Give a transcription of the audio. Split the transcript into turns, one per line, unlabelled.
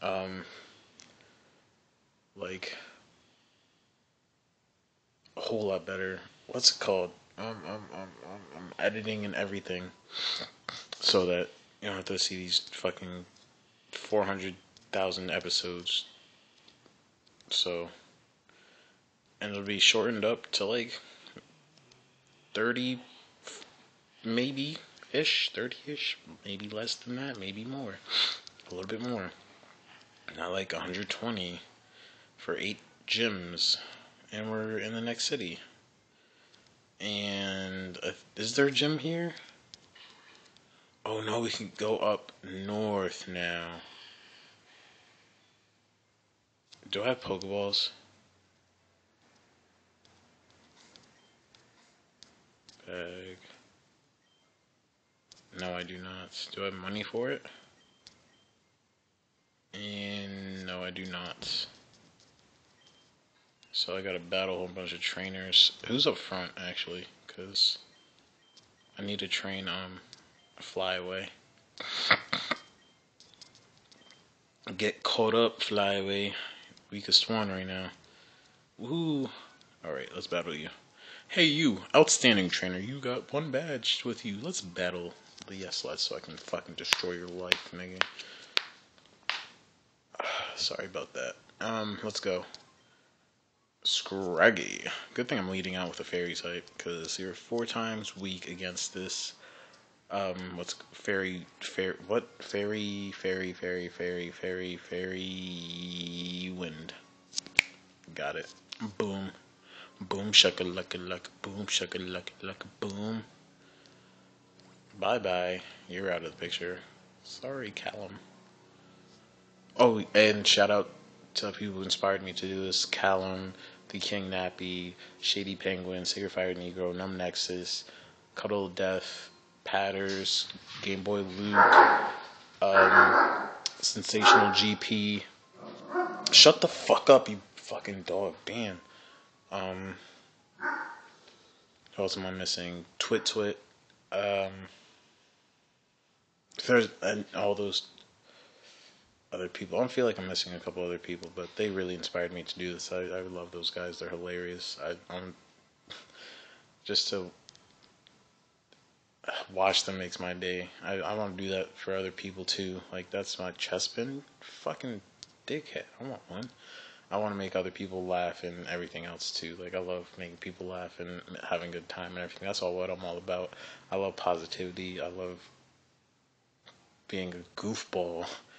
Um, like a whole lot better. What's it called? I'm editing and everything so that you don't have to see these fucking 400,000 episodes. So, and it'll be shortened up to like 30, maybe ish, 30 ish, maybe less than that, maybe more, a little bit more. Not like 120 for 8 gyms, and we're in the next city. And is there a gym here? Oh no, we can go up north now. Do I have Pokeballs? Bag. No, I do not. Do I have money for it? And no, I do not. So I gotta battle a whole bunch of trainers. Who's up front, actually? Because I need to train fly away. Get caught up, fly away. Weakest one right now. Woohoo! Alright, let's battle you. Hey you, outstanding trainer, you got one badge with you. Let's battle the yes lads so I can fucking destroy your life, nigga. Sorry about that. Let's go. Scraggy. Good thing I'm leading out with a fairy type, because you're 4 times weak against this. What's fairy wind. Got it. Boom. Boom shakalaka luck. Boom shakalaka luck. Boom. Bye bye. You're out of the picture. Sorry, Callum. Oh, and shout out to the people who inspired me to do this: Callum, the King Nappy, Shady Penguin, Sacred Fire Negro, Numb Nexus, Cuddle Death, Patters, Game Boy Luke, Sensational GP. Shut the fuck up, you fucking dog. Damn. Um, who else am I missing? Twit Twit. Um, there's and all those other people. I don't feel like I'm missing a couple other people, but they really inspired me to do this. I love those guys. They're hilarious. I'm just to watch them makes my day. I want to do that for other people too. Like that's my chest pin. Fucking dickhead. I want one. I want to make other people laugh and everything else too. Like I love making people laugh and having a good time and everything. That's all what I'm all about. I love positivity. I love being a goofball.